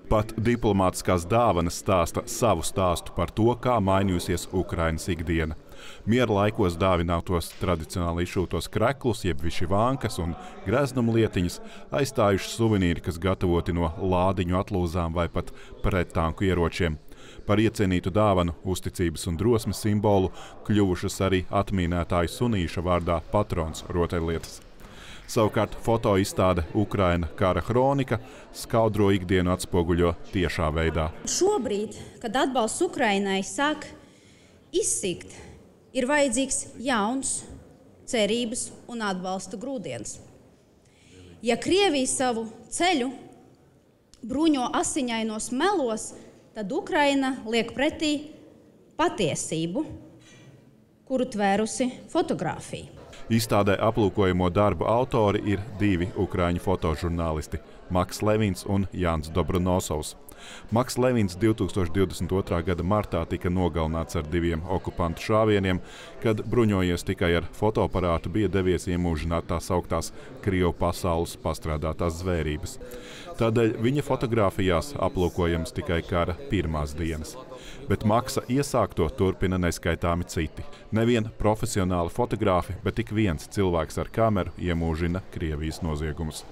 Pat diplomātiskās dāvanas stāsta savu stāstu par to, kā mainījusies Ukrainas ikdiena. Miera laikos dāvinātos tradicionāli izšūtos kreklus, jeb višivānkas un greznumlietiņas, aizstājuši suvenīri, kas gatavoti no lādiņu atlūzām vai pat prettanku ieročiem. Par iecienītu dāvanu, uzticības un drosmes simbolu kļuvušas arī atmīnētāju sunīša vārdā patrons rotaļlietas. Savukārt fotoizstāde Ukraina kara kronika skaudro ikdienu atspoguļo tiešā veidā. Šobrīd, kad atbalsts Ukrainai sāk izsikt, ir vajadzīgs jauns cerības un atbalsta grūdienis. Ja Krievija savu ceļu bruņo asiņainos melos, tad Ukraina liek pretī patiesību, kuru tvērusi fotografija. Izstādē aplūkojamo darbu autori ir divi ukraiņu fotožurnālisti – Maks Levins un Jānis Dobronosovs. Maks Levins 2022. gada martā tika nogalināts ar 2 okupantu šāvieniem, kad bruņojies tikai ar fotoaparātu bija devies iemūžināt tās augtās Krievu pasaules pastrādātās zvērības. Tādēļ viņa fotografijās aplūkojams tikai kara pirmās dienas. Bet Maksa iesākto turpina neskaitāmi citi. Nevien profesionāli fotografi, bet tik viens cilvēks ar kameru iemūžina Krievijas noziegumus.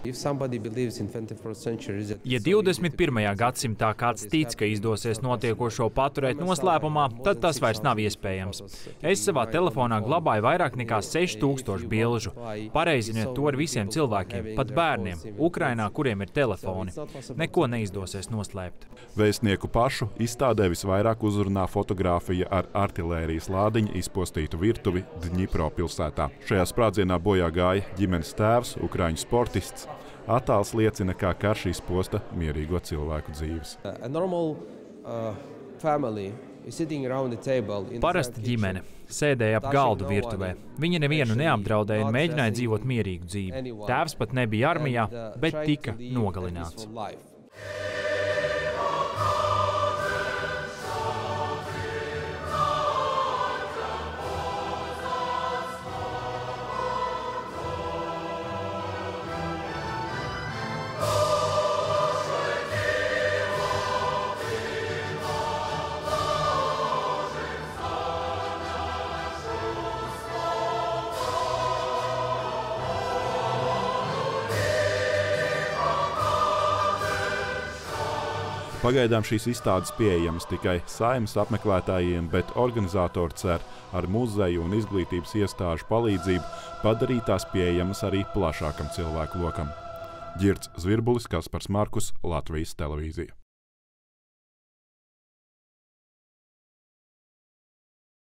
Ja 21. gadsimtā kāds tic, ka izdosies notiekošo paturēt noslēpumā, tad tas vairs nav iespējams. Es savā telefonā glabāju vairāk nekā 6000 bilžu. Pareiziniet to ar visiem cilvēkiem, pat bērniem, Ukrainā, kuriem ir telefoni. Neko neizdosies noslēpt. Vēstnieku pašu izstādē visvairāk uzrunā fotogrāfija ar artilērijas lādiņu izpostītu virtuvi Dņipro pilsētā. Šajā sprādzienā bojā gāja ģimenes tēvs, ukraiņu sportists. Attēls liecina, kā karš izposta mierīgo cilvēku dzīves. Parasta ģimene sēdēja ap galdu virtuvē. Viņa nevienu neapdraudēja un mēģināja dzīvot mierīgu dzīvi. Tēvs pat nebija armijā, bet tika nogalināts. Pagaidām šīs izstādes pieejamas tikai Saeimas apmeklētājiem, bet organizatori cer ar muzeju un izglītības iestāžu palīdzību padarīt tās pieejamas arī plašākam cilvēku lokam. Ģirds Zvirbulis, Kaspars Markus, Latvijas televīzija.